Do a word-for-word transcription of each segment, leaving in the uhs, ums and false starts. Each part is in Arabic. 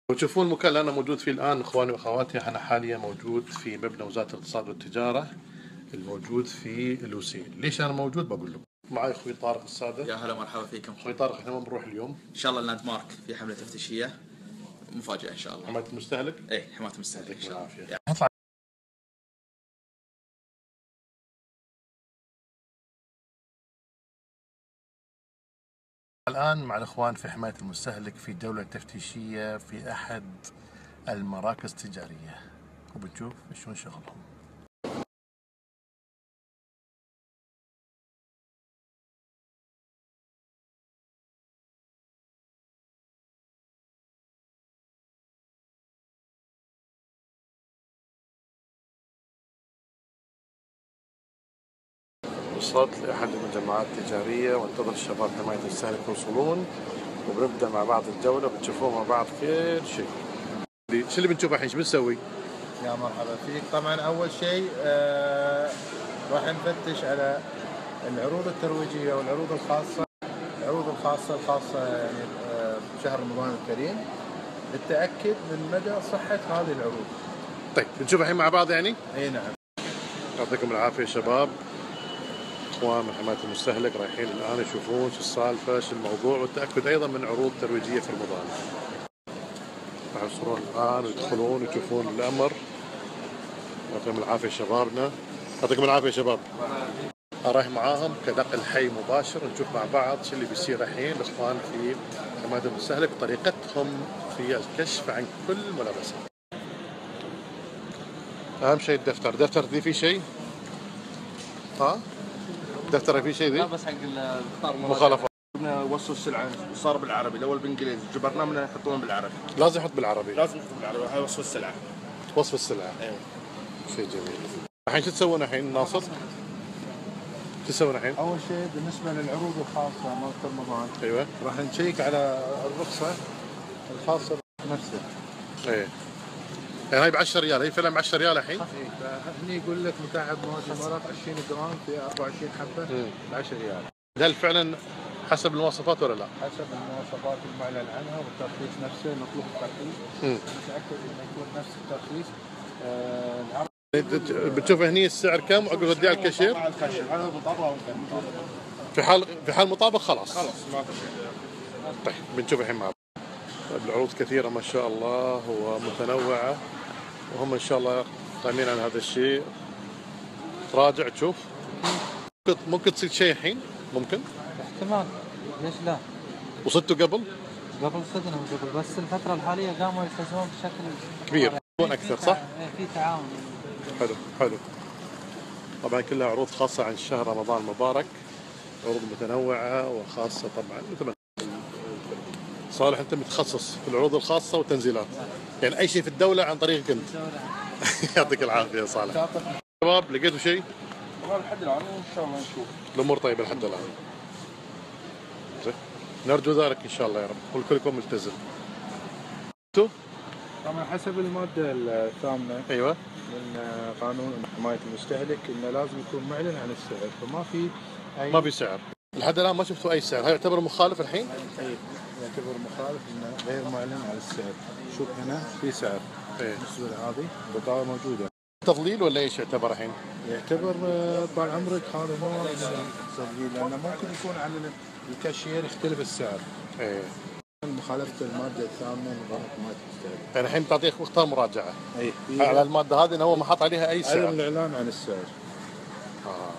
وتشوفون المكان اللي انا موجود فيه الان اخواني واخواتي، انا حاليا موجود في مبنى وزاره الاقتصاد والتجاره الموجود في لوسيل. ليش انا موجود بقول لكم. معي اخوي طارق الساده. يا هلا مرحبا فيكم اخوي طارق، احنا وين بنروح اليوم؟ ان شاء الله اللاند مارك في حمله تفتيشيه مفاجاه ان شاء الله. حمايه المستهلك؟ ايه حمايه المستهلك ان شاء الله. نطلع الآن مع الإخوان في حماية المستهلك في جولة تفتيشية في أحد المراكز التجارية، وبنشوف شلون شغلهم. وصلت لأحد المجمعات التجارية وانتظر الشباب حماية المستهلك يوصلون، وبنبدأ مع بعض الجولة بتشوفون مع بعض كل شيء. شو اللي بنشوفه الحين؟ شو بنسوي؟ يا مرحبا فيك. طبعا أول شيء آه راح نفتش على العروض الترويجية والعروض الخاصة، العروض الخاصة الخاصة يعني آه بشهر رمضان الكريم، للتأكد من مدى صحة هذه العروض. طيب بنشوف الحين مع بعض يعني؟ اي نعم. يعطيكم العافية شباب. اخوان من حماية المستهلك رايحين الان يشوفون شو السالفة شو الموضوع، والتأكد ايضا من عروض ترويجية في رمضان. راح يوصلون الان ويدخلون ويشوفون الامر. يعطيكم العافية شبابنا. يعطيكم العافية شباب. رايح معاهم كنقل حي مباشر، نشوف مع بعض شو اللي بيصير الحين الاخوان في حماية المستهلك وطريقتهم في الكشف عن كل ملابسات. اهم شيء الدفتر، دفتر ذي فيه شيء؟ ها؟ دفتر فيه شيء ذي؟ لا بس حق الخطار مخالفات. قلنا وصلوا السلعه صار بالعربي، الاول بالانجليزي، جبرناه من يحطون بالعربي. لازم يحط بالعربي. لازم يحط بالعربي، هاي وصف السلعه. وصف السلعه. ايوه. شيء جميل. الحين شو تسوون الحين ناصر؟ شو تسوون الحين؟ أول شيء بالنسبة للعروض الخاصة مالت رمضان، ايوه. راح نشيك على الرخصة الخاصة بنفسه. ايه. يعني هاي ب عشرة ريال، هي فعلا ب عشرة ريال الحين؟ هني يقول لك مكعب مواد الامارات عشرين جرام في أربعة وعشرين حبة ب عشرة ريال. هل فعلا حسب المواصفات ولا لا؟ حسب المواصفات المعلن عنها والترخيص نفسه، مطلوب الترخيص، نتأكد انه يكون نفس الترخيص. آه العرض بتشوف هني السعر كم وعقب توديه على الكاشير؟ على الكاشير، هذا مطابق في حال في حال مطابق خلاص. خلاص ما في شيء. طيب بنشوف الحين مع بعض. طيب العروض كثيرة ما شاء الله ومتنوعة، وهم ان شاء الله قايمين على هذا الشيء. تراجع تشوف ممكن ممكن تصير شيء الحين؟ ممكن؟ احتمال، ليش لا؟ وصدتوا قبل؟ قبل صدنا قبل، بس الفترة الحالية قاموا يلتزمون بشكل كبير، يكون أكثر صح؟ ايه في تعاون. حلو حلو. طبعا كلها عروض خاصة عن شهر رمضان المبارك، عروض متنوعة وخاصة طبعا مثل ما صالح انت متخصص في العروض الخاصة والتنزيلات، يعني أي شيء في الدولة عن طريقك أنت. يعطيك العافية يا صالح. شباب لقيتوا شيء؟ والله لحد الان ان شاء الله نشوف. الأمور طيبة لحد الآن. نرجو ذلك إن شاء الله يا رب، والكلكم ملتزم. طبعا حسب المادة الثامنة أيوة من قانون حماية المستهلك انه لازم يكون معلن عن السعر، فما في أي ما في سعر. لحد الآن ما شفتوا أي سعر، هل يعتبر مخالف الحين؟ أي يعتبر مخالف انه غير معلن عن السعر. شوف هنا في سعر. إيه. بالنسبة لهذه بطاقة موجودة. تضليل ولا ايش يعتبر الحين؟ يعتبر طال عمرك هذا نوع من التضليل، لانه ممكن يكون على الكاشير يختلف السعر. ايه. مخالفة المادة الثامنة من قانون حماية المستهلك. يعني الحين بتعطيه اختار مراجعة. اي. على المادة هذه انه هو ما حط عليها اي سعر. عدم الاعلان عن السعر. آه.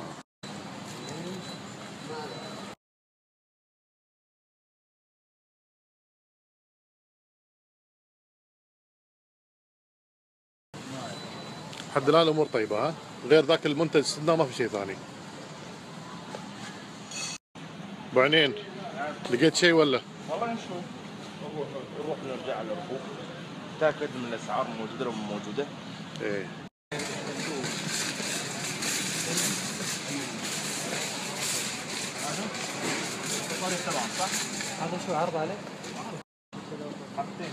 لحد الان الامور طيبة ها؟ غير ذاك المنتج استثناء ما في شيء ثاني. ابو عينين لقيت شيء ولا؟ والله نشوف، نروح نروح نرجع على الرفوف، نتاكد من الاسعار موجوده ولا مو موجوده. ايه. طبعا صح؟ هذا شو عرض عليه؟ حاطين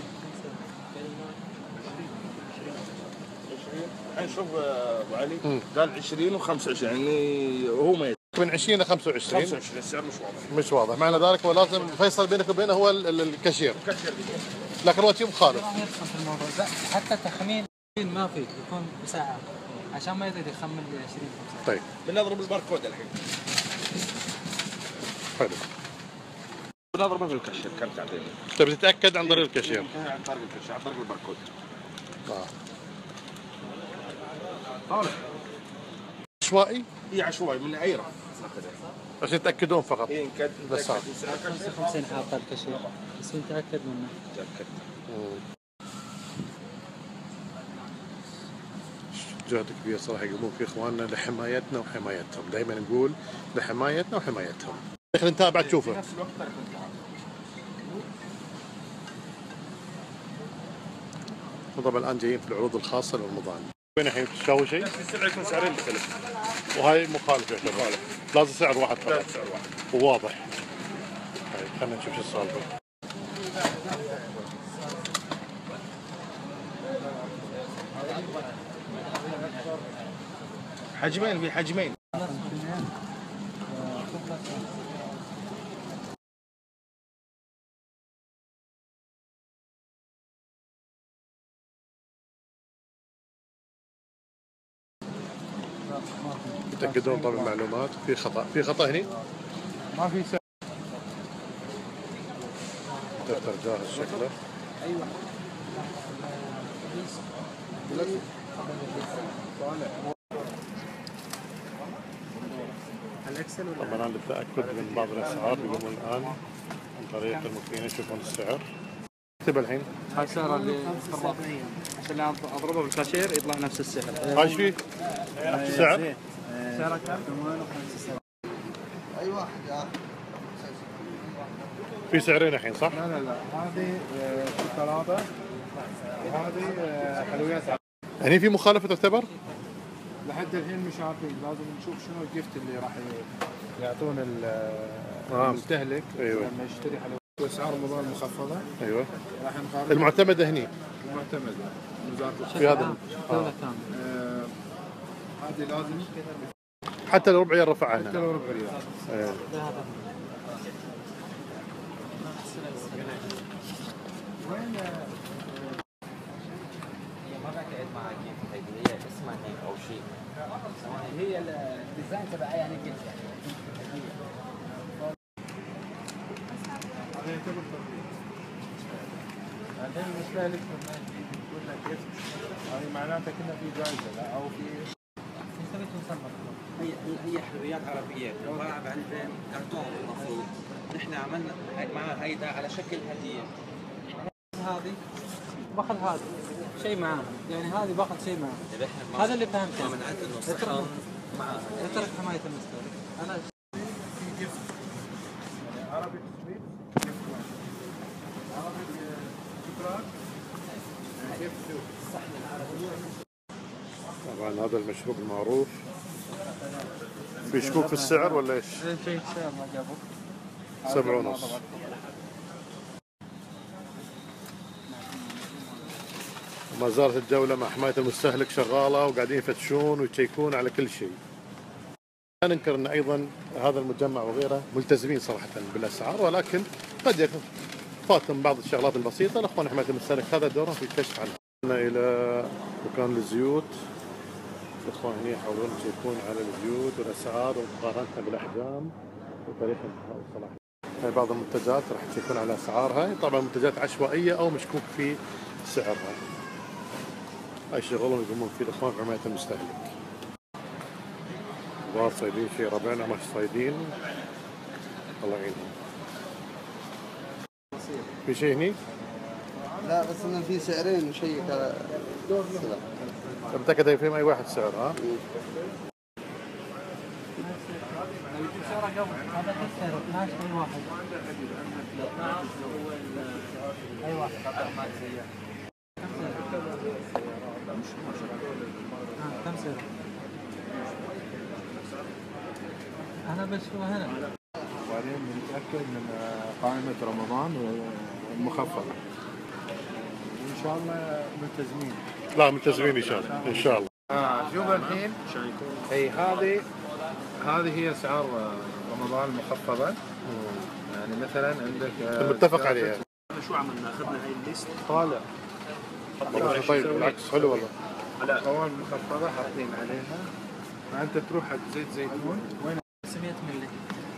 الحين شوف ابو علي قال عشرين وخمسة وعشرين، يعني هو ما عندك من عشرين ل خمسة وعشرين. خمسة وعشرين السعر مش واضح. مش واضح، معنى ذلك هو لازم الفيصل بينك وبينه هو ال- ال- الكاشير. كشر لكن هو شيء مخالف. راح يدخل في الموضوع لا، حتى تخمين ما في، يكون بساعة عشان ما يقدر يخمن لي عشرين خمسة. طيب بنضرب الباركود الحين. حلو. بنضربه في الكشر كم تعطيني؟ تبي تتاكد عن طريق الكاشير. عن طريق الكشر عن طريق الباركود. آه. طالع. عشوائي هي عشوائي من ايرة. بس يتاكدون فقط. إيه نكد بس هذا. خمسة وخمسين حاطة الكشير بس نتأكد منه. تأكد. جهد كبير صراحه يقومون فيه اخواننا لحمايتنا وحمايتهم، دائما نقول لحمايتنا وحمايتهم. خلينا نتابع تشوفه. في نفس الوقت ترك التعب. طبعا الان جايين في العروض الخاصه لرمضان. وين الحين تساوي شيء؟ نفس السعر يكون سعرين بخلف. وهاي مخالف يعتبر. مخالف. لازم سعر واحد لا فقط سعر واحد. وواضح. طيب خلينا نشوف شو السالفه. حجمين في حجمين. يتاكدون طبعا المعلومات. في خطا في خطا هني. ما في سعر. دفتر جاهز شكله. طبعا الان للتاكد من بعض الاسعار يقومون الان عن طريق المكينه يشوفون السعر. اكتب الحين. هاي سعر اللي عشان اضربه بالكاشير يطلع نفس السعر. ايش فيه؟ السعر؟ سعره كم؟ ثمانية وخمسين. اي واحد في سعرين الحين صح؟ لا لا لا هذه ثلاثة وهذه حلويات. يعني في مخالفه تعتبر؟ لحد الحين مش عارفين، لازم نشوف شنو الجفت اللي راح يعطون آه. المستهلك أيوة. لما يشتري حلويات. واسعار رمضان مخفضة. ايوه. راح نقارن المعتمده هني المعتمدة وزارة الصحة. في هذا دولة كاملة. آه، هذه لازم حتى لو ربع ريال رفع حتى عنها. لو ربع ريال. إيه. ما بقعد معك هي اسمها هيك او شيء هي الديزاين تبعها يعني كده هذا يعتبر ترفيه. بعدين المستهلك لما يقول لك كيف هذه معناتها كنا في جائزة لا او في هي هي حلويات عربيه عباره عن علبه كرتون المفروض نحن عملنا هيك معها هيدا على شكل هديه. هذه باخذ هذا شيء معاه، يعني هذه باخذ شيء معاه. هذا اللي فهمته. من عند انه صحن معها اترك حماية المستهلك. انا عربي سويت عربي شكرا كيف طبعا هذا المشروب المعروف. في شكوك في السعر ولا ايش؟ شيء سعر ما جابه. سبعة ونص. ما زالت الدولة مع حماية المستهلك شغالة وقاعدين يفتشون ويتشيكون على كل شيء. لا ننكر ان ايضا هذا المجمع وغيره ملتزمين صراحة بالاسعار، ولكن قد يكون فاتهم بعض الشغلات البسيطة. الاخوان حماية المستهلك هذا دورهم في الكشف عنها. الى مكان الزيوت. الاخوان هنا يحاولون يشيكون على الزيوت والاسعار ومقارنتها بالاحجام وتاريخ انتهاء الصلاحية. هاي بعض المنتجات راح تشيكون على اسعارها، طبعا منتجات عشوائية او مشكوك في سعرها. هاي شغلهم يقومون فيه الاخوان في حماية المستهلك. كبار صيدين في ربعنا مش صيدين الله يعينهم. في شيء هني؟ لا بس انه في سعرين وشيك على السلام. متأكد يفهم اي واحد سعر ها؟ سعره قبل هذا السعر اثناشر اي واحد. اي واحد ما تسير. كم سعر؟ انا بشوفه هنا. وبعدين بنتأكد من قائمة رمضان المخفضة. وإن شاء الله ملتزمين. لا ملتزمين ان شاء الله ان شاء الله. آه شوف الحين. اي هذه هذه هي اسعار رمضان المخفضه. يعني مثلا عندك المتفق عليها. شو عملنا؟ اخذنا هاي الليست طالع. طيب بالعكس حلو والله. على قوام مخفضه حاطين عليها. فانت تروح حق زيت زيتون وين؟ خمسمية مللي.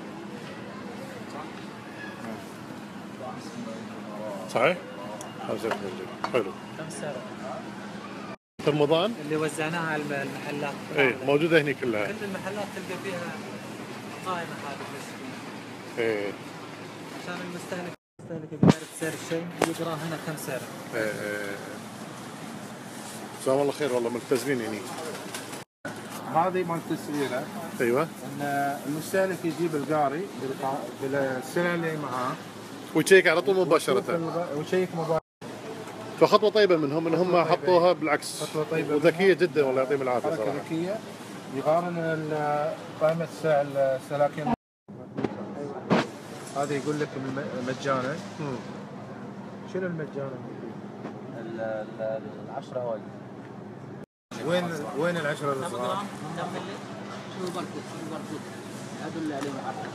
صحيح؟ خمسة مللي حلو. كم سعره؟ في رمضان اللي وزعناها على المحلات. ايه موجوده هني كلها. كل المحلات تلقى فيها قائمه هذه بس. ايه عشان المستهلك المستهلك يبي يعرف سعر الشيء يقرا هنا كم سعره. ايه ايه جزاهم الله خير والله ملتزمين هني. هذه مال تسعيره. ايوه. ان المستهلك يجيب القاري بالسلع اللي معاه ويشيك على طول مباشره. ويشيك مباشره. فخطوه طيبه منهم ان هم حطوها بالعكس. خطوه طيبه وذكيه جدا والله يعطيهم العافيه حركه صراحه. ذكيه. يقارن قائمه سعر السلاكين. هذا يقول لك مجانا. شنو المجانا؟ العشرة هواي. وين وين العشرة الصغار؟ كم مللي؟ شنو الباركود؟ شنو الباركود؟ هذا اللي عليه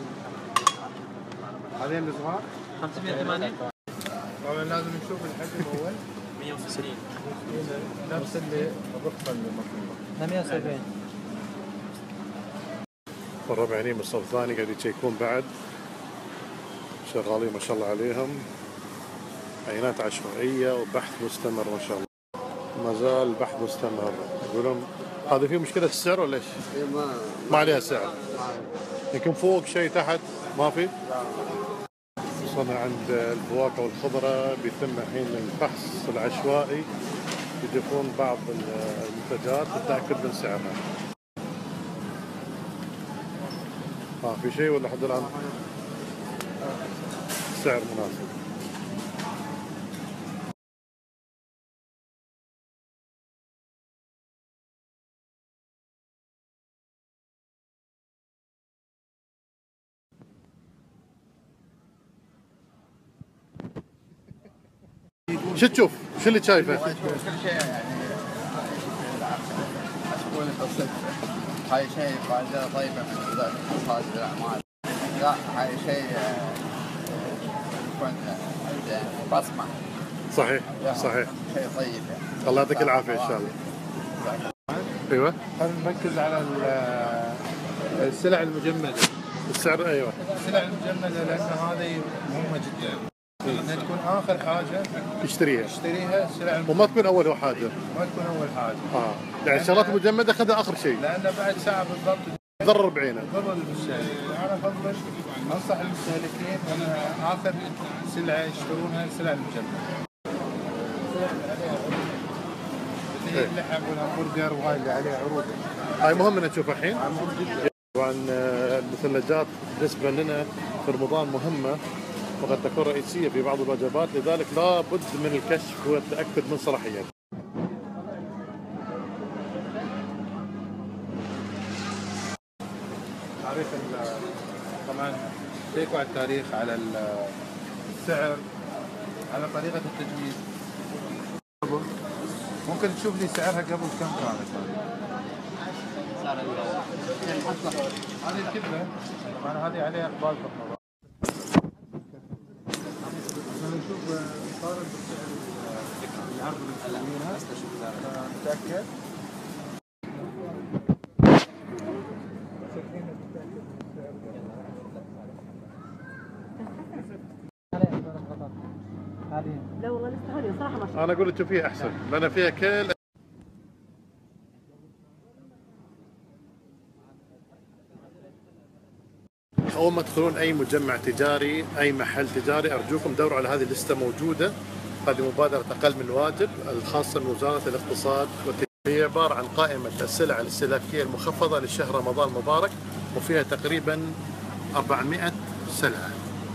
هذين الصغار؟ خمسمية وثمانين. طبعا لازم نشوف الحجم اول. مية وستين. نفس اللي الرقبه المطلوبه. مية وسبعين. والربع هني من الصف الثاني قاعد يشيكون بعد. شغالين ما شاء الله عليهم. عينات عشوائيه وبحث مستمر ما شاء الله. ما زال البحث مستمر. يقولون هذا فيه مشكله السعر ولا ايش؟ ما ما عليها سعر. يمكن فوق شيء تحت ما في؟ وصلنا عند الفواكه والخضره بيتم الحين الفحص العشوائي. يضيفون بعض المنتجات للتاكد من سعرها. ها في شيء ولا لحد الان؟ سعر مناسب. شو تشوف؟ شو اللي شايفه؟ كل شيء يعني أشكون قصة هاي شيء فائدة طيبة من وزارة الاقتصاد والأعمال. لا هاي شيء يكون عنده بصمة. صحيح صحيح. شيء طيب يعني. الله يعطيك العافية إن شاء الله. ايوه. خلينا نركز على السلع المجمدة. السعر ايوه. السلع المجمدة لأن هذه مهمة جدا. انها تكون اخر حاجه تشتريها تشتريها السلع وما تكون اول حاجه. ما تكون اول حاجه. اه يعني الشغلات المجمده خذها اخر شيء. لان بعد ساعه بالضبط تضرر بعينه. تضرر المستهلك. انا افضل انصح المستهلكين ان اخر سلعه يشترونها السلع المجمده. اللي هي اللحم والهمبرجر وهاي اللي عليها عروض. هاي مهم ان نشوفها الحين. مهم جدا. طبعا المثلجات بالنسبه لنا في رمضان مهمه وقد تكون رئيسيه في بعض الوجبات، لذلك لا بد من الكشف والتاكد من صلاحيتها. تاريخ طبعا تيكوا على التاريخ على السعر على طريقه التجميد. ممكن تشوف لي سعرها قبل كم كانت صار هذه الكبده طبعا هذه عليها اقبال في رمضان. نشوف مقارنة بسعر العرض اللي مسوينها نتأكد. لا والله لسه هذه صراحة ما شاء الله. انا اقول تشوفيها احسن لان فيها كل. أول ما تدخلون أي مجمع تجاري أي محل تجاري أرجوكم دوروا على هذه اللستة موجودة. هذه مبادرة أقل من واجب الخاصة من وزارة الاقتصاد والتجارة. هي عبارة عن قائمة السلع الاستهلاكية المخفضة للشهر رمضان المبارك وفيها تقريبا أربعمئة سلعة.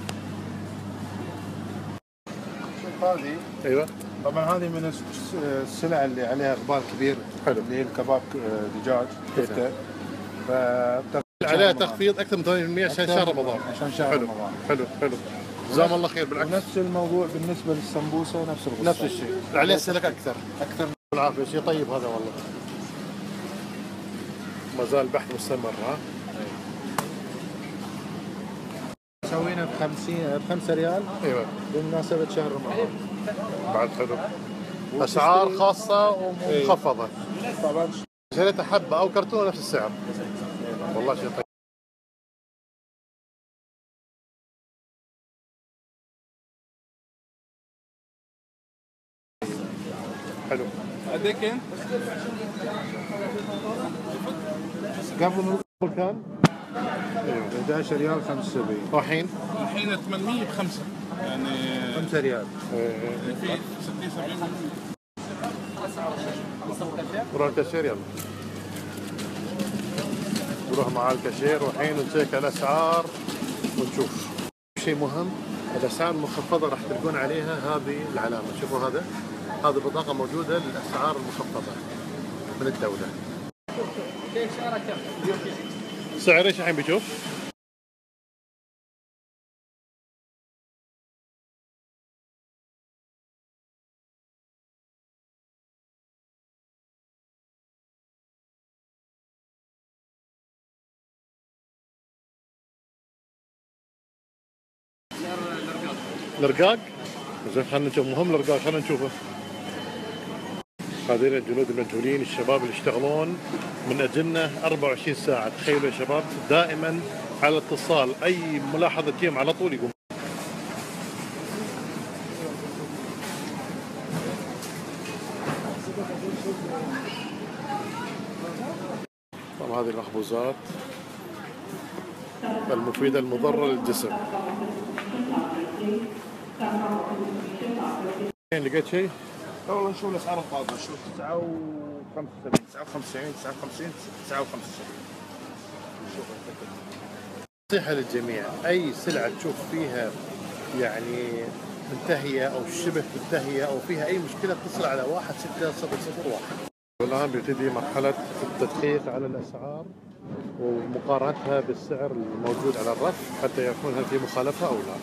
شوف هذه. أيوة. طبعا هذه من السلع اللي عليها إقبال كبير. حلو. اللي هي الكباب دجاج كفتة. عليها تخفيض اكثر من ثمانين بالمئة عشان شهر رمضان. عشان شهر حلو. رمضان. حلو حلو. جزاهم الله خير بالعكس. ونفس الموضوع بالنسبه للسمبوسه نفس القصه. نفس الشيء. عليه سلك اكثر. اكثر. بالعافيه شيء طيب هذا والله. ما زال البحث مستمر ها. مسوينه ب خمسين ب خمسة ريال. ايوه بمناسبة شهر رمضان. بعد حلو. اسعار خاصة ومخفضة. طبعا شريت حبة او كرتونة نفس السعر. والله شيء طيب. حلو. قديك انت؟ قبل كان احد عشر ريال خمسة وسبعين. والحين؟ الحين ثمانمية بخمسة يعني خمسة ريال. في ستين سبعين. نروح الكاشير يلا. نروح مع الكاشير والحين نشيك الاسعار ونشوف. شيء مهم، الاسعار المخفضة راح تلقون عليها هذه العلامة، شوفوا هذا، هذه بطاقة موجودة للاسعار المخفضة من الدولة. سعر ايش الحين بيشوف؟ الرقاق؟ زين خلينا نشوف، مهم الرقاق، خلينا نشوفه. هذين الجنود المجهولين، الشباب اللي يشتغلون من اجلنا أربعة وعشرين ساعة، تخيلوا يا شباب، دائما على اتصال، اي ملاحظة تجيهم على طول يقوم. طبعا هذه المخبوزات المفيدة المضرة للجسم. لقيت شيء؟ والله نشوف الاسعار القاضية، شوف تسعة وخمسة وسبعين، تسعة وخمسين، تسعة وخمسين، تسعة وخمسة وسبعين. نصيحة للجميع، أي سلعة تشوف فيها يعني منتهية أو شبه منتهية أو فيها أي مشكلة اتصل على واحد ستة صفر صفر واحد. والآن بيبتدي مرحلة التدقيق على الأسعار ومقارنتها بالسعر الموجود على الرف حتى يعرفون هل في مخالفة أو لا.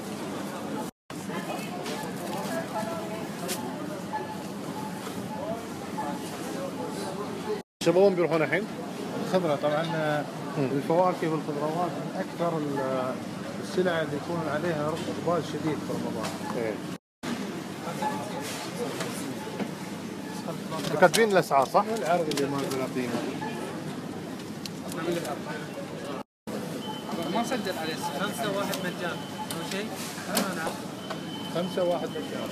شبابهم بيروحون الحين؟ الخضرة طبعا. الفواكه والخضروات من أكثر السلع اللي يكون عليها إقبال شديد في رمضان. إيه. كاتبين الأسعار صح؟ العرض اللي ما بنعطينا. ما سجل عليه خمسة واحد مجان أو شيء؟ نعم. خمسة واحد مجان.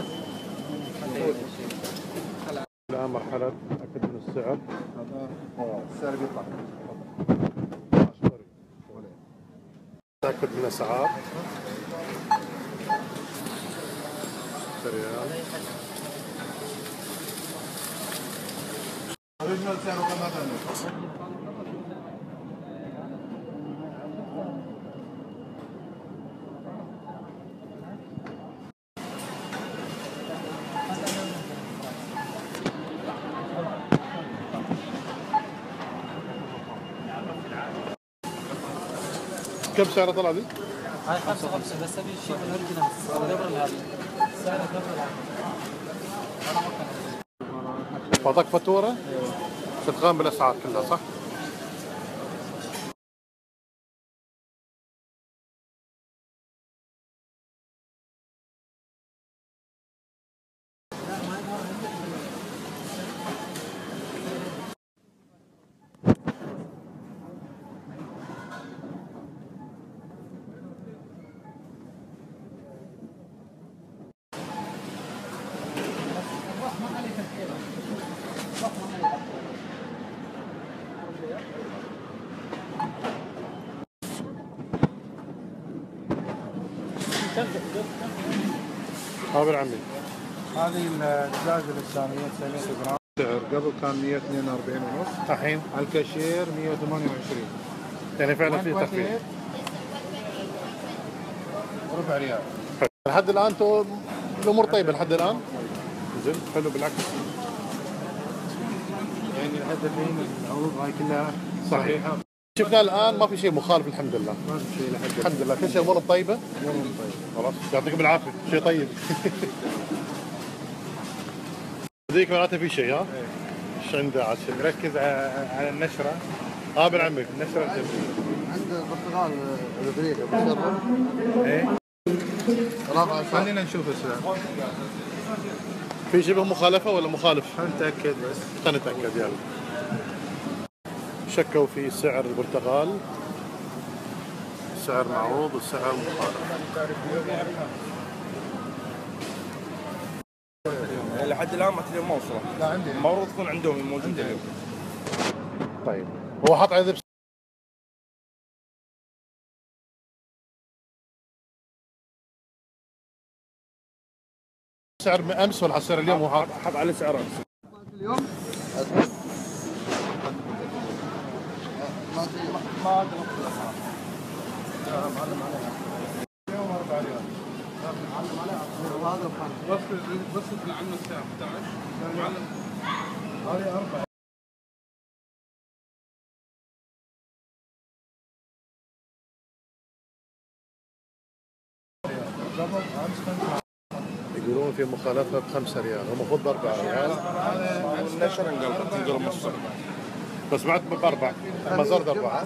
الآن مرحلة أكد من السعر. هذا السعر بيطلع. تأكد من الأسعار. ريال. أوريجنال سعره كم هذا؟ كم سعره طلع ذي؟ هاي خمسة خمسة بس أبي شيء من الأوريجينال قبل هذا السعر قبل هذا. أعطاك فاتورة؟ تتغام بالأسعار كلها صح؟ خابر عمي. هذه الدجاجة الإسلامية تسعمية جرام. سعر قبل كان مية واثنين وأربعين ونص. الحين على الكاشير مية وثمانية وعشرين. يعني فعلا في تخفيض. ربع ريال. لحد الآن تو الأمور طيبة لحد الآن. زين حلو بالعكس. يعني لحد الحين العروض هاي كلها صحيحة. شفنا الآن ما في شيء مخالف الحمد لله. ما في شيء لحد الحمد لله، كل شيء أمور طيبة. أمور طيبة. خلاص يعطيكم العافية، شيء طيب. ذيك معناته في شيء ها؟ ايش عنده عاد شيء؟ ركز على النشرة. اه بن عمي. النشرة الجميلة. البرتقال البريد ابو شرف. ايه رابع خلينا نشوف السعر. في شبه مخالفة ولا مخالف؟ نتأكد بس. خلينا نتأكد يلا. شكوا في سعر البرتقال، سعر معروض وسعر مخالف. لحد الان ما تدري ما وصلت. لا عندي المفروض تكون عندهم موجوده اليوم. طيب هو حاط عليه سعر امس ولا على سعر اليوم؟ هو حاط حط على سعر امس. اليوم ما في ما ادري الاسعار. لا معلم عليها. اليوم أربعة ريال. معلم عليها. هذا بس بس يطلع عنا الساعة إحدى عشر. معلم. هذه أربعة. يقولون في مخالفة بخمسة ريال، هو المفروض بأربعة ريال. النشر انقلبت انقلب نص. بس بعد بأربعة، ما صارت أربعة.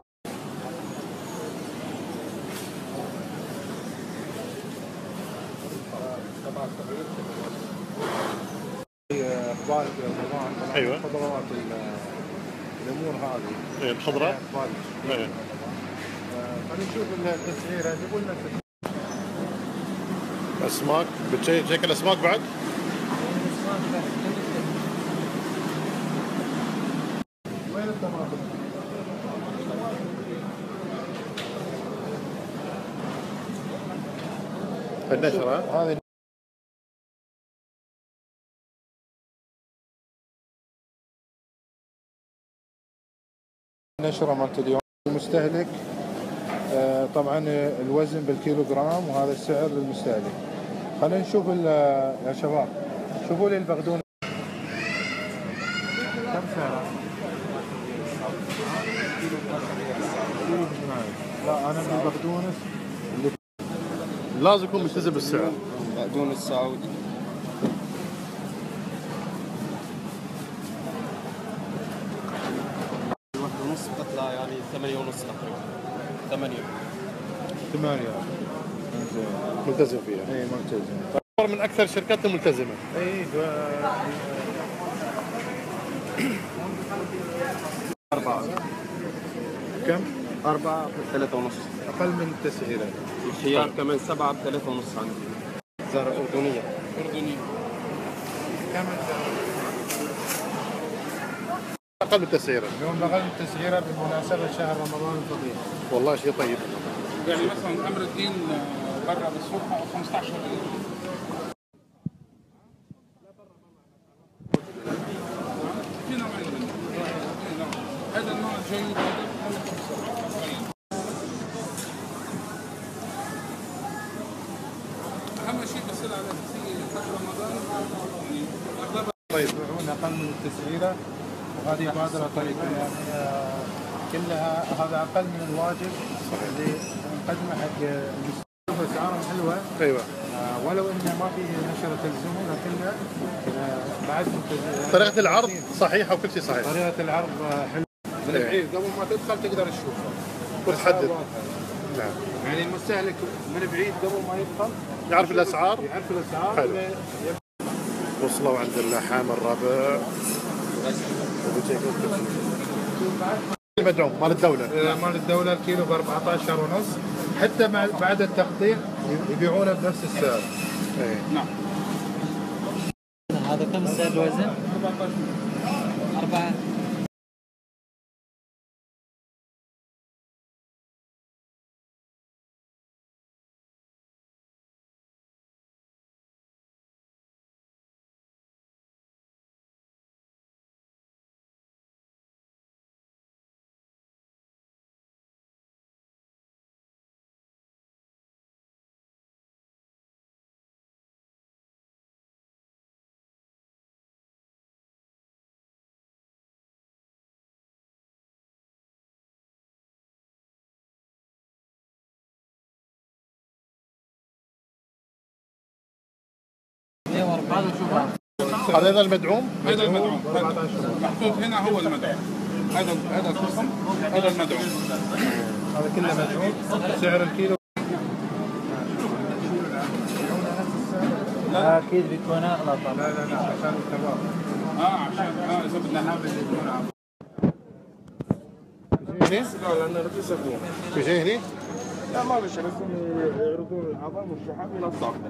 اقبال في رمضان. ايوه. خضروات الامور هذه. ايه الخضره؟ ايه. خلينا نشوف التسعيره، جيبوا لنا اسماك، بتشيك شكل اسماك بعد؟ وين الطماطم؟ النشرة هذه النشرة مالت اليوم. المستهلك آه طبعا الوزن بالكيلوغرام وهذا السعر للمستهلك. خلينا نشوف يا شباب، شوفوا لي البقدونس كم سعره؟ لا انا بالبقدونس اللي لازم يكون ملتزم بالسعر. بقدونس سعودي. واحدة ونص تطلع يعني ثمانية ونص تقريبا. ثمانية. ثمانية. ملتزم فيها. اي ملتزم. من اكثر الشركات الملتزمة. اي أربعة. كم؟ أربعة بثلاثة ونص. أقل من التسعيرة. الخيار كمان سبعة بثلاثة ونص عندي. زهرة أردنية. أردنية. كم اقل من التسعيرة. اليوم اقل من التسعيرة بمناسبة شهر رمضان الفضيل. والله شيء طيب. يعني مثلا امر الدين برا بالسوق خمسة عشر ريال. في نوعين منه. هذا النوع جيد اهم شيء بس على اساسيه رمضان يعني. طيب اقل من التسعيرة وهذه بادرة طريقة يعني كلها هذا اقل من الواجب اللي نقدمه حق المستهلك. اسعارهم حلوة. ايوه. آه ولو انه ما في نشرة تلزمه لكن آه بعد طريقة العرض صحيحة وكل شيء صحيح. طريقة العرض حلوة. من بعيد قبل ما تدخل تقدر تشوفه وتحدد. نعم. يعني المستهلك من بعيد قبل ما يدخل يعرف الاسعار. يعرف الاسعار. حلو. وصلوا عند اللحام الربع. المدعوم مال الدولة. مال الدولة الكيلو ب أربعة عشر ونص، حتى مع بعد التقطيع يبيعونه بنفس السعر. ايه. نعم. هذا كم سعر الوزن؟ أربعة. هذا المدعوم؟ هذا المدعوم محطوط هنا هو المدعوم. هذا هذا القسم هذا المدعوم. هذا كله مدعوم. سعر الكيلو لا اكيد بيكون اغلى طبعا. لا لا لا عشان الكباب. اه عشان اه اذا بدنا نحاول يكون عفو. هني؟ لا لأنه رخيص فيه. في شيء هني؟ لا ما في شيء بس يعرضون العظام والشحم إلى الطاقة.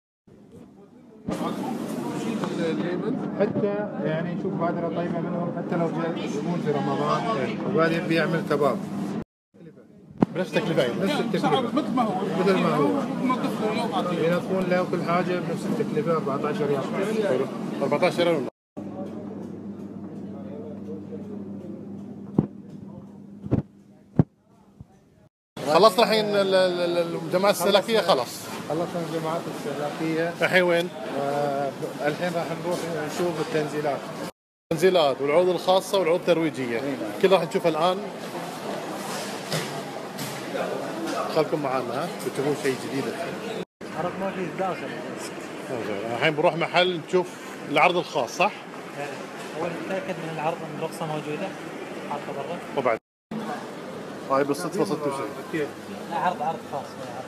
حتى يعني نشوف بادرة طيبة منهم حتى لو جاء زبون في رمضان وبعدين بيعمل كباب. بنفس التكلفة نفس التكلفة مثل ما هو مثل ما هو ننظف له اليوم اعطيه ينظفون له كل حاجة بنفس التكلفة أربعة عشر ريال. أربعة عشر ريال. خلصت الحين الجماعات السلفية خلاص. خلصنا الجماعات السلفية. الحين وين؟ آه الحين راح نروح نشوف التنزيلات. التنزيلات والعروض الخاصة والعروض الترويجية. كلها راح نشوفها الآن. خلكم معنا ها بتشوفون شيء جديد الحين. عرض ما في داخل. الحين بنروح محل نشوف العرض الخاص صح؟ أول نتأكد من العرض ان الرخصة موجودة. حاطة برا. وبعد هاي بالصدفة صدفة شيء. لا عرض عرض خاص.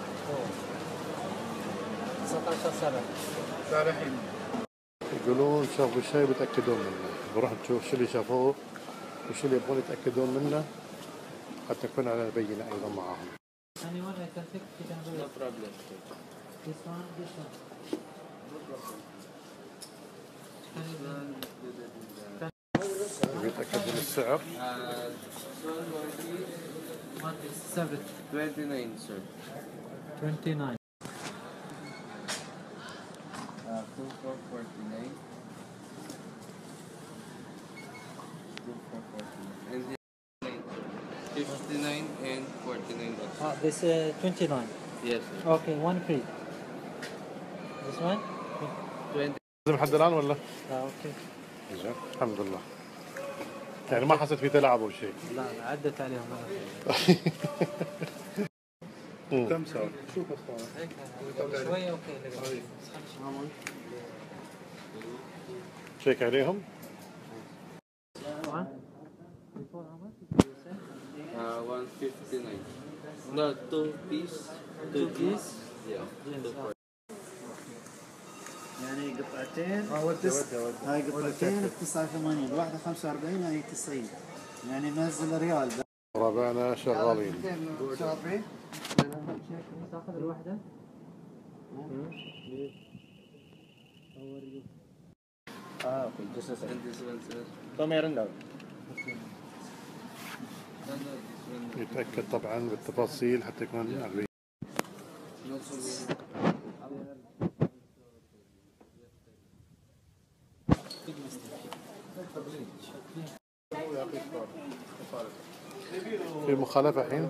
تسعة عشر سبعة. صالحين. يقولون شافوا شيء بيتأكدون منه. بنروح نشوف شو اللي شافوه وشو اللي يبغون يتأكدون منه حتى نكون على بينة أيضا معاهم. Anyone I can take it and no problem. This one, this one. بيتأكد من السعر. Seven. twenty-nine sir. Twenty-nine. Uh, two for forty-nine. Two for forty-nine. And the fifty-nine and forty-nine also. Ah, this uh, twenty-nine. Yes sir. Okay, one free. This one? twenty. لازم حد الآن ولا؟ لا اوكي. الحمد لله. يعني ما حسيت في تلاعب أو شيء. لا لا عدت عليهم مرة. كم سعر؟ شوف أصلا. شوية اوكي. شيك عليهم. Uh, one fifty-nine. No, two piece. Two piece. Yeah. يعني قطعتين. ودي هاي قطعتين ب تسعة وثمانين، واحدة خمسة وأربعين هاي تسعين. يعني نزل ريال. ربعنا شغالين. تاخذ الواحدة؟ اه اوكي just a second. And this one sir. Come here and down. يتأكد طبعا بالتفاصيل حتى يكون على في مخالفة الحين.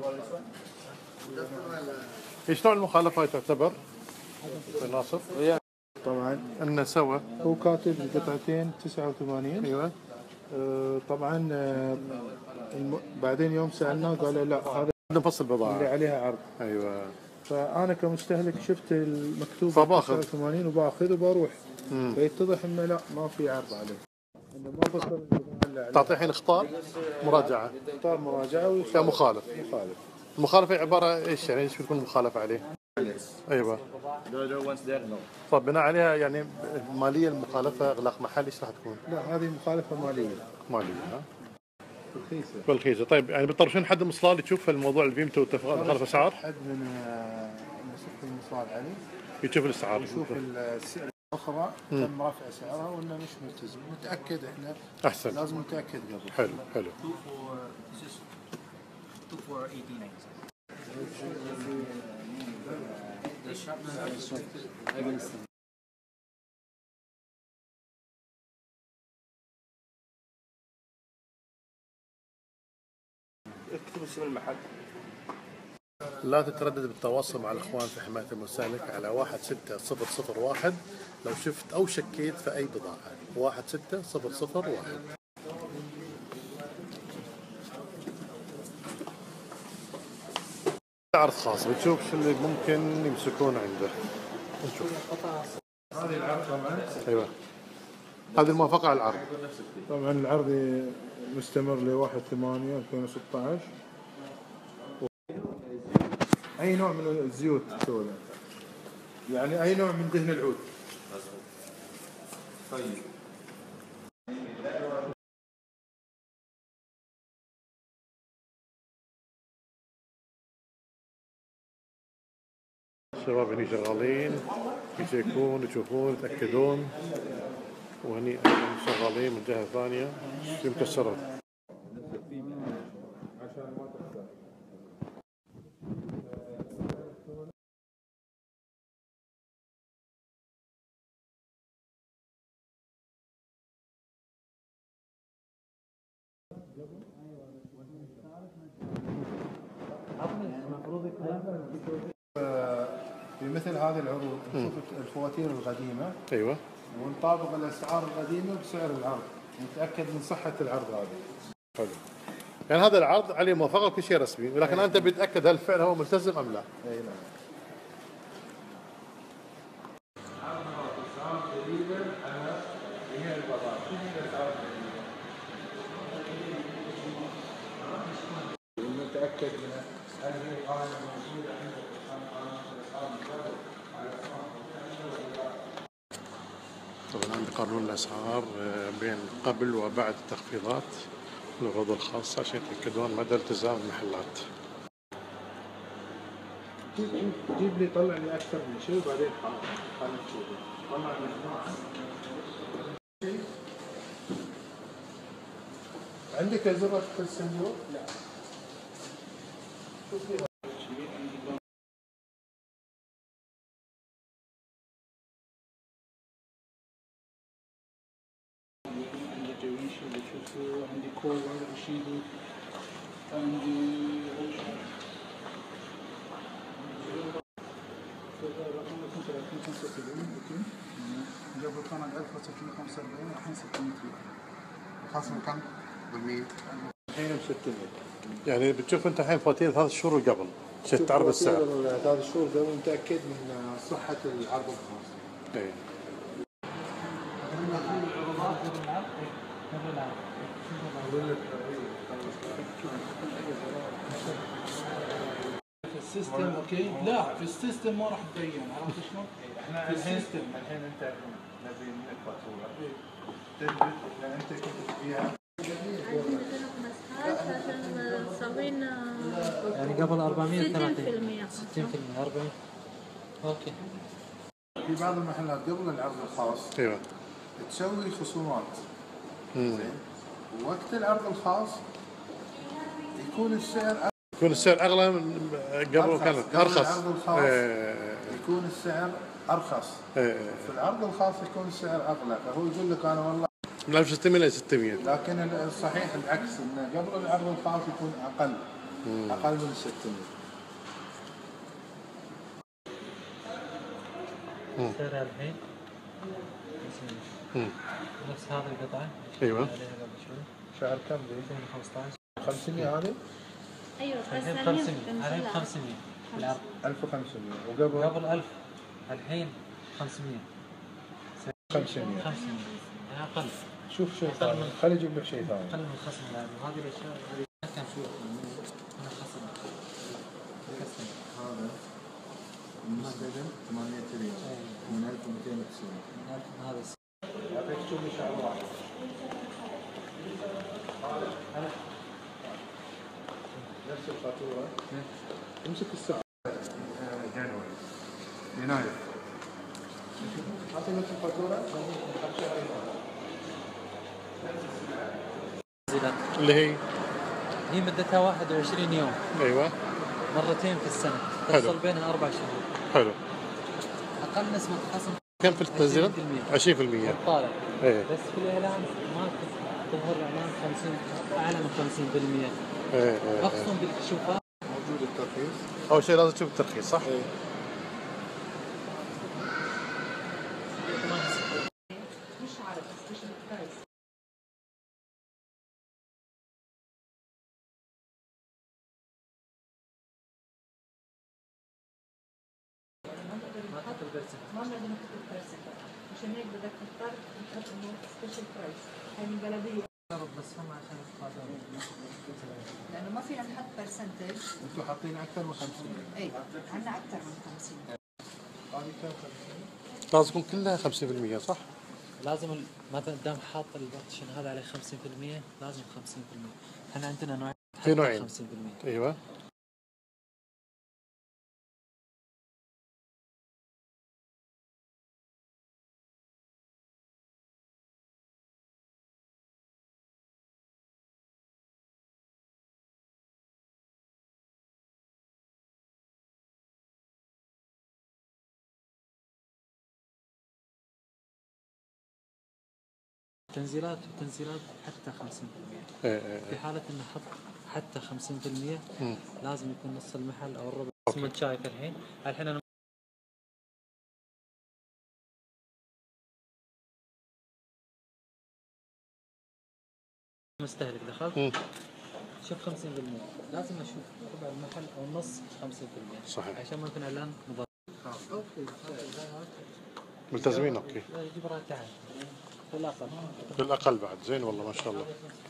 ايش نوع المخالفة هاي تعتبر؟ ناصر؟ طبعا أن سوى هو كاتب القطعتين تسعة وثمانين. ايوه. آه طبعا آه الم... بعدين يوم سألناه قال لا هذا نفصل بضاعة اللي عليها عرض. ايوه. فأنا كمستهلك شفت المكتوب فباخذ تسعة وثمانين وباخذ وبروح. مم. فيتضح انه لا ما في عرض عليه. انه ما فصل تعطي الحين اختار مراجعة. اختار مراجعة ويختار مخالف. مخالف. المخالفة عبارة ايش يعني ايش بتكون مخالفة عليه؟ ايوه. طب بناء عليها يعني مالية المخالفة اغلاق محل ايش راح تكون؟ لا هذه مخالفة مالية. مالية ها؟ رخيصة. بالرخيصة. طيب يعني بتطرشون حد مصلال تشوف الموضوع اللي فيه مخالفة اسعار؟ حد من مسك المصاد عليه يشوف الاسعار. يشوف السعر الأخرى تم رفع سعرها ولا مش ملتزم. متأكد احنا. أحسن. لازم نتأكد قبل. حلو حلو. اكتب اسم المحل. لا تتردد بالتواصل مع الإخوان في حماية المستهلك على واحد ستة صفر صفر واحد لو شفت أو شكيت في أي بضاعة. واحد ستة صفر صفر واحد. عرض خاص بتشوف شو اللي ممكن يمسكون عنده. نشوف. هذه العرض طبعا. أيوة. هذه الموافقة على العرض. طبعا العرض مستمر ل واحد ثمانية ألفين وستة عشر. اي نوع من الزيوت تسوي يعني اي نوع من دهن العود. طيب الشباب هني شغالين يشيكون يشوفون يتأكدون، وهني شغالين من جهة ثانية في مكسرات. في مثل هذه العروض نشوف الفواتير القديمة ايوه ونطابق الاسعار القديمة بسعر العرض، نتأكد من صحة العرض هذا. حلو. يعني هذا العرض عليه موافقة وكل شيء رسمي، ولكن انت بتتأكد هل فعلا هو ملتزم ام لا؟ اي نعم. نتأكد من هل هي القائمة موجودة عندك طبعا عندي قانون الأسعار بين قبل وبعد التخفيضات والعروض الخاصة عشان يتأكدون مدى التزام المحلات. جيب لي طلع لي أكثر من شيء وبعدين خلينا نشوف. طلع لي عندك أزرق في الصندوق؟ لا. شوف لي عندي كول رشيدي عندي رقم ثلاثين خمسة وسبعين اوكي جاب القناة ألف وستمية وخمسة وأربعين الحين ستمية ريال. الخصم كم بالمية؟ الحين ب ستمية. يعني بتشوف انت الحين فواتير ثلاث شهور قبل عشان تعرف السعر. ثلاث شهور قبل متأكد من صحة العرض الخاص. اي. في السيستم اوكي؟ لا في السيستم ما راح تبين، عرفت شلون؟ احنا في الحين السيستم الحين انت نبي منك فاتوره تثبت ان انت كنت تبيعها. عشان سوينا يعني قبل أربعمية وثلاثين ستين بالمية ستين بالمية أربعين. اوكي. في بعض المحلات قبل العرض الخاص ايوه تسوي خصومات. زين. وقت العرض الخاص يكون السعر يكون السعر اغلى من قبل كان ارخص. العرض الخاص ايه. يكون السعر ارخص. ايه. في العرض الخاص يكون السعر اغلى، فهو يقول لك انا والله من ألف وستمية إلى ستمية. لكن الصحيح العكس، انه قبل العرض الخاص يكون اقل. مم. اقل من ستمية. سعرها الحين نفس هذه القطعة. ايوه. عليها قبل شوي. شهر كم ذي؟ ألفين وخمسطعش. خمسمية هذه؟ ايوه الحين خمسمية. الحين خمسمية. العرض. ألف وخمسمية وقبل قبل ألف. الحين خمسمية. خمسمية. خمسمية. يعني أقل. شوف شيء ثاني، خلي اجيب لك شيء ثاني. أقل من الخصم العادي، وهذه الأشياء اللي كان شوي أنا خصم. خصم. هذا المستخدم ثمانية ريال من ألف ومئتين وتسعين. من ألف هذا السعر. يعطيك شوف لي شعر واحد. نفس الفاتورة. امسك السعر. جانوري. يناير. أعطي نفس الفاتورة. اللي هي هي مدتها واحد وعشرين يوم. ايوه. مرتين في السنة. حلو. تفصل بينها أربع شهور. حلو. أقل نسبة خصم كم في التنزيل؟ عشرين بالمية. طالع. ايه. بس في الإعلان ما تظهر إعلان خمسين أعلى من خمسين بالمية. ايه ايه. أقسم بالكشوفات. موجود الترخيص. أول شيء لازم تشوف الترخيص صح؟ ايه. مش عارف مش متكرس. ما نقدر نحط البرسنت عشان هيك بدك تختار تحط انه سبيشال برايس هاي من بلديه. بس هم عشان يتقاضون. لانه ما فينا نحط برسنتج. انتم حاطين اكثر من خمسين. اي عندنا اكثر من خمسين. هذه كم خمسين؟ لازم تكون كلها خمسين بالمية صح؟ لازم مثلا دام حاط البارتيشن هذا عليه خمسين بالمية لازم خمسين بالمية. احنا عندنا نوعين. في نوعين. خمسين بالمية. ايوه. تنزيلات وتنزيلات حتى خمسين بالمية. ايه ايه في حالة انه حط حتى خمسين بالمية مم. لازم يكون نص المحل او الربع. زي ما انت شايف الحين الحين انا مستهلك دخلت مم. شوف خمسين بالمية لازم اشوف ربع المحل او نص خمسين بالمية صحيح. عشان ما يكون اعلان مضاد. ملتزمين اوكي. يجيب راي تعال بالاقل. بالاقل بعد زين والله ما شاء الله.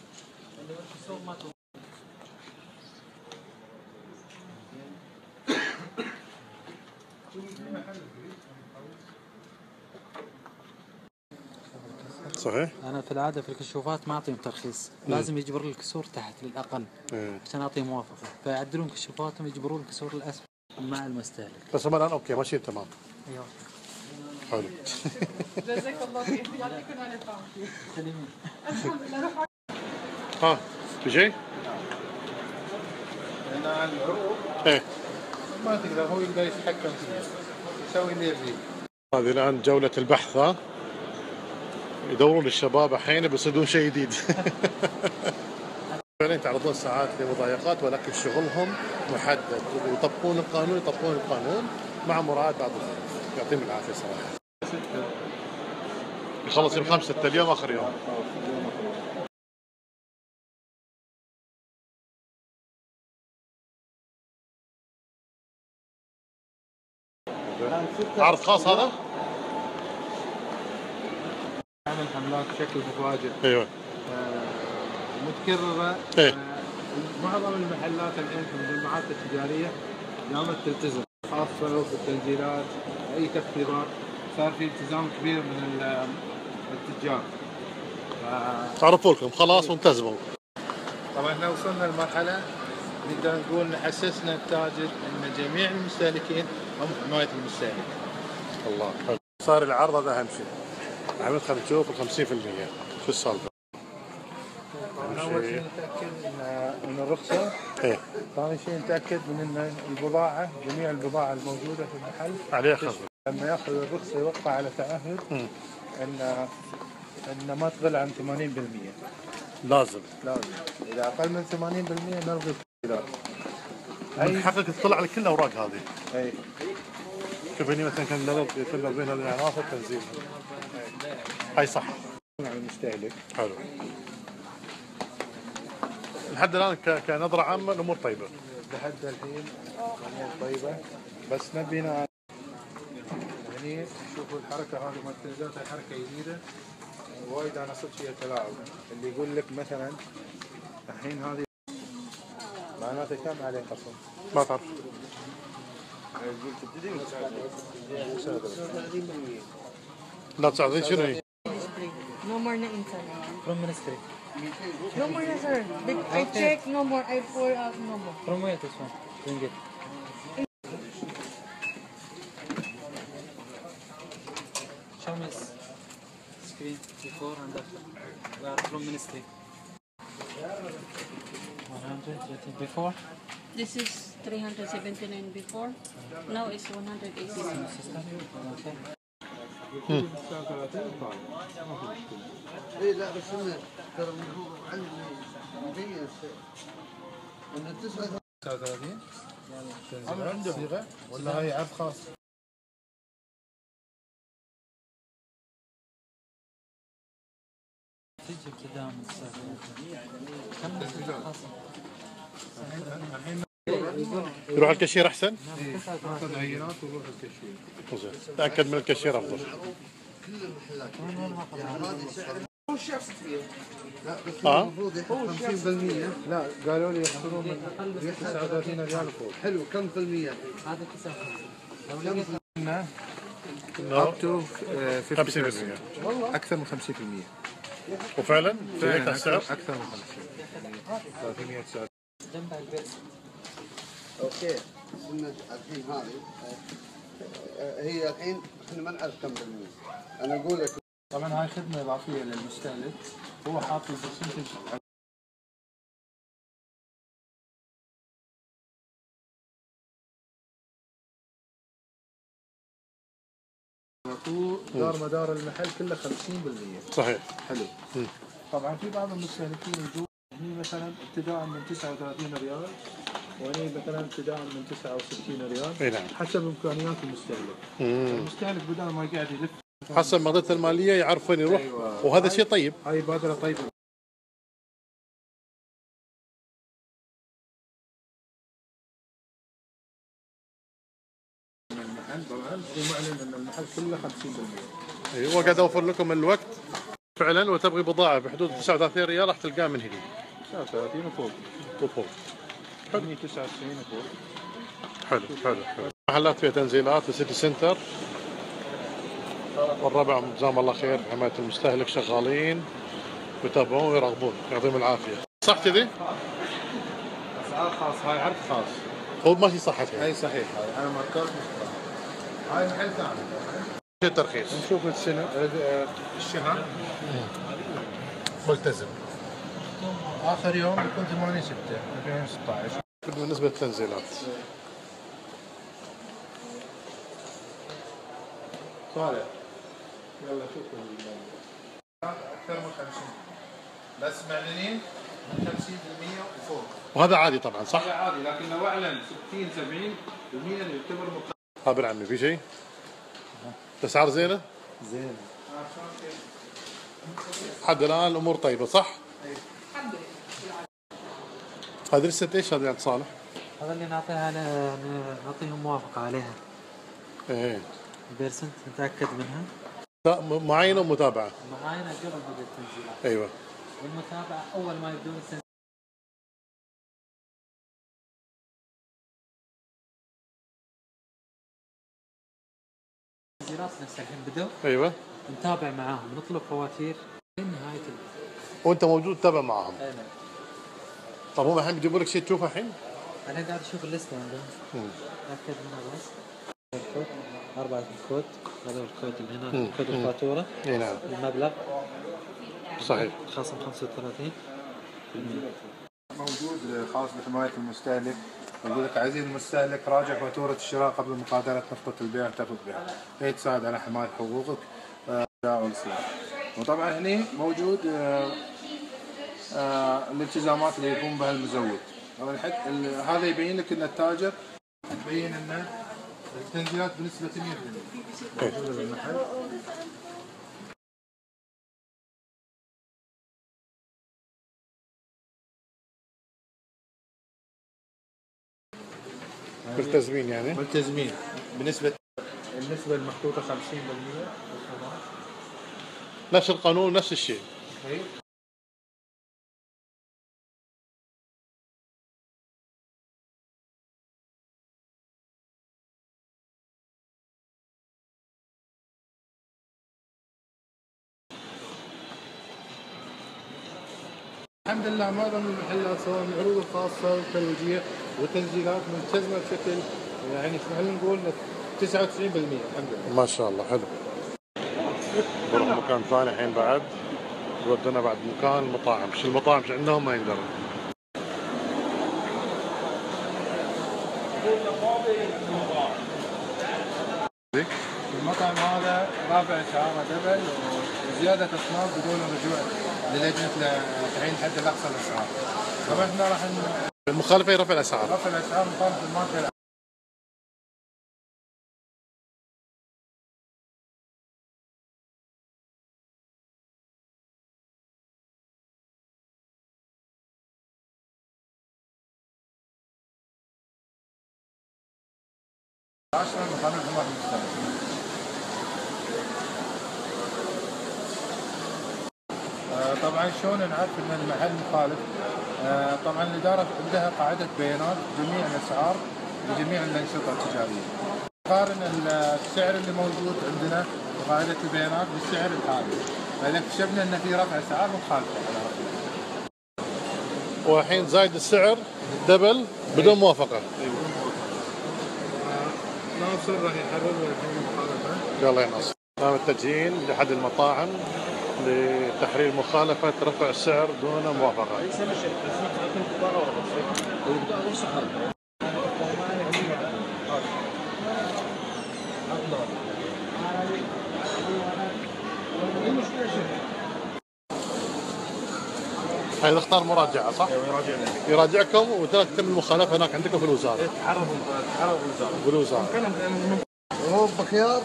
صحيح. انا في العاده في الكشوفات ما اعطيهم ترخيص، لازم يجبر لي الكسور تحت للاقل مم. عشان اعطيه موافقه، فيعدلون كشوفاتهم يجبرون الكسور الاسفل مع المستهلك. بس هم الان اوكي ماشيين تمام. ايوه. حلو. جزاك الله خير يعطيكم الف عافيه. سليمين. الحمد لله روح. ها في شيء؟ لان العروض ايه ما تقدر هو يقدر يتحكم فيها يسوي اللي يبيه. هذه الان جولة البحث ها. يدورون الشباب احيانا بيصيدون شيء جديد. فعلا يتعرضون ساعات لمضايقات ولكن شغلهم محدد ويطبقون القانون يطبقون القانون مع مراعاة بعض الظروف. يعطيهم العافية صراحة. يخلص يوم خمسة اليوم اخر يوم. عرض خاص هذا؟ نعمل حملات بشكل متواجد. ايوه. آه متكررة. ايه. آه معظم المحلات الحين في المجمعات التجارية قامت تلتزم، خاصة في التنزيلات أي تخفيضات صار في التزام كبير من التجار. تعرفوا لكم خلاص والتزموا. طبعا احنا وصلنا لمرحلة نقدر نقول نحسسنا التاجر ان جميع المستهلكين هم حماية المستهلك. الله حلو. صار العرض هذا اهم شيء. عم ندخل نشوف ال خمسين بالمية شو السالفة؟ اول شيء نتاكد ان ان الرخصة. ايه. ثاني شيء نتاكد من ان البضاعة جميع البضاعة الموجودة في المحل عليها خصم. لما ياخذ الرخصة يوقع على تعهد ان ان ما تقل عن ثمانين بالمية. لازم. لازم. اذا اقل من ثمانين بالمية نلغي التسجيلات. نحقق تطلع على كل الاوراق هذه. اي. شوف هني مثلا كان يطلع بين العناصر تنزيل. هاي صح. على المستهلك. حلو. لحد الان كنظرة عامة الامور طيبة. لحد الحين الامور طيبة بس نبينا يعني شوفوا الحركة هذه مالت التنزيلات حركة جديدة وايد انا صدق فيها تلاعب. اللي يقول لك مثلا الحين هذه معناته كم عليه خصم؟ ما تعرف. لا تساعدين شنو هي؟ No more na internet. From ministry. No more na sir. Big, I check no more. I pour out no more. From where this one? Ringgit. Show me screen before and after. We are from ministry. one hundred before. This is three hundred seventy-nine before. Now it's one hundred eighty-nine. اي لا بس انه ترى المفروض عندي مبين انه تسعة وثلاثين تنزيلات صيغة ولا هاي عرض خاص؟ تيجي ابتداء من كم خاصة؟ يروح الكاشير احسن؟ ناخذ عينات ونروح الكشير. تأكد من الكاشير افضل. كل المحلات هذه سعر لا بس آه. المفروض يحط خمسين بالمية. لا قالوا لي يحصلون من تسعة وثلاثين ريال فوق. حلو كم في المية؟ هذا تسعة وخمسين. لو كم لقيت في المية؟ اب تو خمسين بالمية. اكثر من خمسين بالمية. وفعلا فعلا السعر اكثر أكثر من خمسين. ثلاثمية وتسعة. جنبها البيت. اوكي سنة الحين هذه آه، هي الحين احنا ما نعرف كم بالمية. انا اقول لك طبعا هاي خدمة اضافية للمستهلك، هو حاط البرسنتج دار مدار المحل كله خمسين بالمية. صحيح. حلو. مم. طبعا في بعض المستهلكين يجون هني مثلا ابتداء من تسعة وثلاثين ريال، وهني مثلا ابتداء من تسعة وستين ريال. اي نعم. حسب امكانيات المستهلك. مم. المستهلك بدل ما يقعد يلف حسب مقدرته الماليه يعرف وين يروح. أيوة. وهذا شيء طيب. هاي بادره طيبه. من المحل طبعا هو معلن ان المحل كله خمسين بالمية. ايوه قاعد اوفر لكم الوقت فعلا، وتبغي بضاعه بحدود تسعة وثلاثين ريال راح تلقاه من هنا. تسعة وثلاثين وفوق. وفوق. حلو. تسعة وتسعين وفوق. حلو حلو حلو. محلات فيها تنزيلات في سيتي سنتر، والربع جزاهم الله خير حماية المستهلك شغالين ويتابعون ويراقبون، يعطيهم العافية. صح كذي؟ اسعار خاص، هاي عرض خاص. هو ماشي صح كذي. هاي صحيح، هاي انا ماركات مختلفة. هاي محل ثاني. شو الترخيص؟ نشوف السنة الشهر ملتزم. اخر يوم بيكون ثمانية ستة ألفين وستة عشر. بالنسبة للتنزيلات. صالح يلا شوفوا اكثر من خمسين، بس معلنين من خمسين بالمية وفوق. وهذا عادي طبعا صح؟ هذا عادي، لكن لو اعلن ستين سبعين بالمية يعتبر مقابل. ها ابن عمي في شيء؟ الاسعار زينة؟ زين. لحد الان الامور طيبة صح؟ الحمد لله. هذه لسه ايش هذه عند صالح؟ هذا اللي نعطيها ل- نعطيهم موافقة عليها. ايه. بيرسنت نتأكد منها. لا، م- معاينة ومتابعة. معاينة قبل بدء التنزيلات. ايوه. والمتابعة أول ما يبدون التنزيلات. التنزيلات نفسها الحين بدوا. ايوه. نتابع معاهم، نطلب فواتير لنهاية ال. وانت موجود تتابع معاهم. أي نعم. طب هم الحين بيجيبوا لك شيء تشوفه الحين؟ أنا قاعد أشوف الليستة عندهم. مم. تأكد منها بس. الكود أربعة الكود، هذا هو الكود اللي هنا، مم. كود مم. الفاتورة. اي نعم. المبلغ. صحيح. خصم خمسة وثلاثين بالمية. موجود خاص بحماية المستهلك، يقول لك عزيزي المستهلك راجع فاتورة الشراء قبل مغادرة نقطة البيع واحتفظ بها، هي تساعد على حماية حقوقك آه، والإصلاح. وطبعا هنا موجود آه، آه، الالتزامات اللي يقوم بها المزود. طبعا الحق ال- هذا يبين لك ان التاجر تبين ان التنزيلات بنسبة مية بالمية موجودة بالمحل. ملتزمين يعني؟ ملتزمين بنسبة النسبة المحطوطة خمسين بالمية. نفس القانون نفس الشيء. الحمد لله معظم المحلات سواء العروض الخاصة والترويجية والتنزيلات ملتزمة بشكل يعني خلينا نقول تسعة وتسعين بالمية الحمد لله. ما شاء الله حلو. نروح مكان ثاني الحين بعد، يودونا بعد مكان المطاعم، شو المطاعم شو عندهم ما يقدرون. المطعم هذا رافع شعاره دبل وزيادة أصناف بدون رجوع للجنة تعيين الحد الأقصى للأسعار. طبعا احنا راح المخالفة هي رفع الأسعار. رفع الأسعار مخالفة المادة. عشرة من قانون حماية المستهلك. طبعا شلون نعرف ان المحل مخالف؟ آه طبعا الاداره عندها قاعده بيانات جميع الاسعار لجميع الانشطه التجاريه. نقارن السعر اللي موجود عندنا بقاعده البيانات بالسعر الحالي، فاذا اكتشفنا ان في رفع اسعار مخالفه. والحين زايد السعر دبل بدون موافقه. ناصر راح يحرر الحين المخالفه. يلا يا ناصر. متجهين لأحد المطاعم لتحرير مخالفة رفع السعر دون موافقة. هذا اختار مراجعة صح؟ يراجعنا. يراجعكم وتكتب المخالفة هناك عندكم في الوزارة. تحرروا تحرروا بالوزارة. بالوزارة. هو بخيار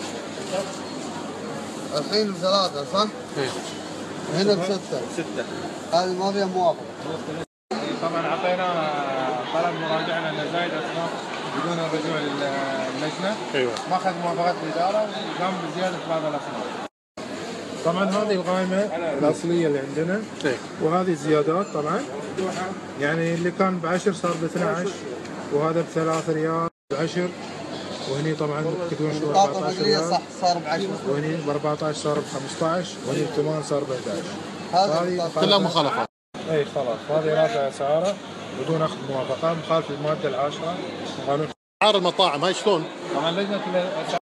الحين بثلاثة صح؟ ايه. هنا بستة. ستة. هذه ما فيها موافقة. طبعا اعطينا طلب مراجعة لان زايد اسماء بدون الرجوع للجنة. ايوه. ما اخذ موافقة الإدارة وقام بزيادة بعض الأسعار. طبعا هذه القائمة الأصلية اللي عندنا. ايه. وهذه زيادات طبعا. يعني اللي كان بعشر صار ب اثني عشر وهذا بثلاث ريال بعشر. وهني طبعا تكون شو أربعة عشر ريال. صح صار بعشر. وهني ب أربعة عشر صار ب خمسة عشر وهني بثمان صار ب أحد عشر. هذه كلها مخالفات. اي خلاص هذه رافع اسعاره بدون اخذ موافقه مخالف الماده العاشره من قانون. اسعار المطاعم هاي شلون؟ طبعا لجنه الاسعار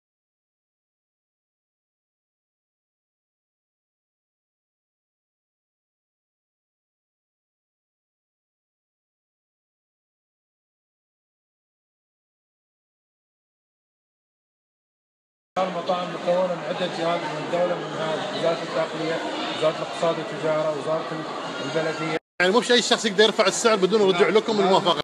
المطاعم مكونه من عده جهات من الدوله، من وزاره الداخليه، وزاره الاقتصاد والتجاره، وزاره البلديه. يعني مش اي شخص يقدر يرفع السعر بدون رجوع لكم الموافقه.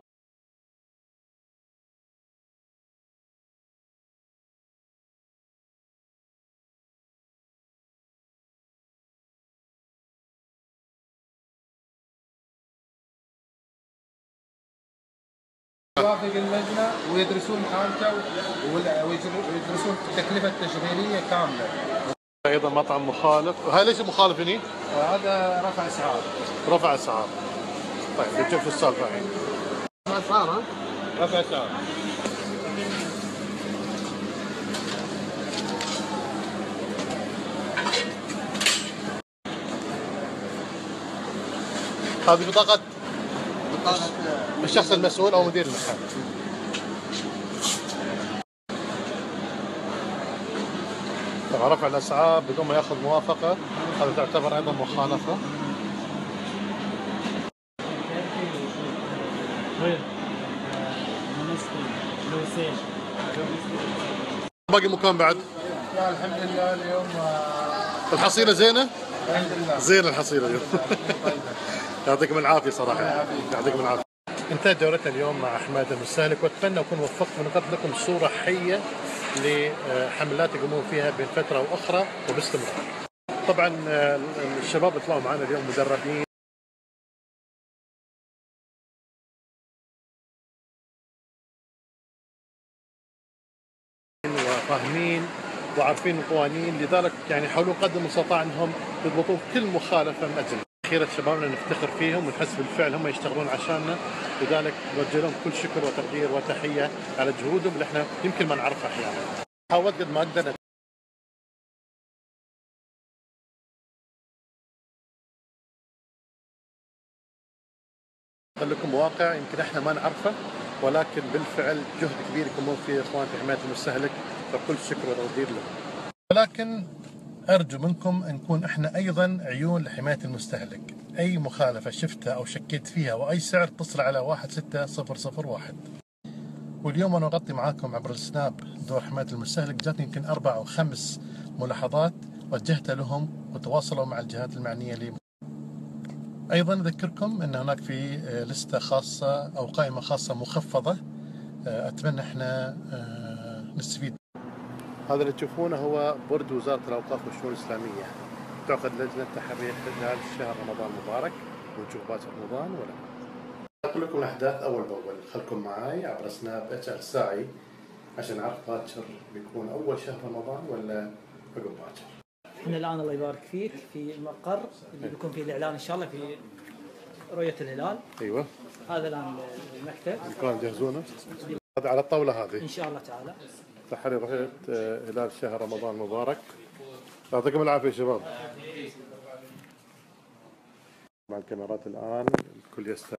يوافق اللجنه ويدرسون حالته ويدرسون التكلفه التشغيليه كامله. ايضا مطعم مخالف، وهذا ليش مخالف هني؟ هذا رفع اسعار. رفع اسعار. طيب نشوف شو السالفه الحين. رفع اسعار رفع اسعار. هذه بطاقة بطاقة الشخص المسؤول او مدير المحل. طبعا رفع الاسعار بدون ما ياخذ موافقه هذا تعتبر ايضا مخالفه. باقي مكان بعد؟ لا الحمد لله اليوم الحصيله زينه؟ الحمد لله زينه الحصيله اليوم. يعطيكم العافيه صراحه. يعطيكم العافيه. انتهت جولتنا اليوم مع حماية المستهلك، واتمنى اكون وفقت ونقلت لكم صوره حيه لحملات يقومون فيها بين فتره واخرى وباستمرار. طبعا الشباب اللي طلعوا معنا اليوم مدربين وفاهمين وعارفين القوانين، لذلك يعني حاولوا قدر المستطاع انهم يضبطون كل مخالفه من اجل أخيرا شبابنا نفتخر فيهم ونحس بالفعل هم يشتغلون عشاننا، لذلك نوجه لهم كل شكر وتقدير وتحيه على جهودهم اللي احنا يمكن ما نعرفها احيانا. حاولت قد ما اقدر لكم واقع يمكن احنا ما نعرفه، ولكن بالفعل جهد كبير يقومون فيه اخوان في حمايه المستهلك، فكل شكر وتقدير لهم. ولكن أرجو منكم أن نكون إحنا أيضا عيون لحماية المستهلك. أي مخالفة شفتها أو شكيت فيها وأي سعر اتصل على واحد ستة صفر صفر واحد. واليوم أنا أغطي معاكم عبر السناب دور حماية المستهلك، جاتني يمكن أربع أو خمس ملاحظات وجهتها لهم وتواصلوا مع الجهات المعنية لي. أيضا أذكركم أن هناك في لستة خاصة أو قائمة خاصة مخفضة، أتمنى إحنا نستفيد. هذا اللي تشوفونه هو برج وزارة الأوقاف والشؤون الإسلامية. تعقد لجنة تحرير خلال شهر رمضان المبارك، ونشوف باكر رمضان ولا أقول لكم الأحداث أول بأول. خلكم معاي عبر سناب اتش ال ساعي عشان أعرف باكر بيكون أول شهر رمضان ولا عقب باكر. احنا الان الله يبارك فيك في المقر اللي بيكون فيه الاعلان ان شاء الله في رؤيه الهلال. ايوه. هذا الان المكتب. الكون جهزونه. هذا على الطاوله هذه. ان شاء الله تعالى. تحرير رؤيه هلال شهر رمضان المبارك. يعطيكم العافيه شباب. مع الكاميرات الان الكل يستمع.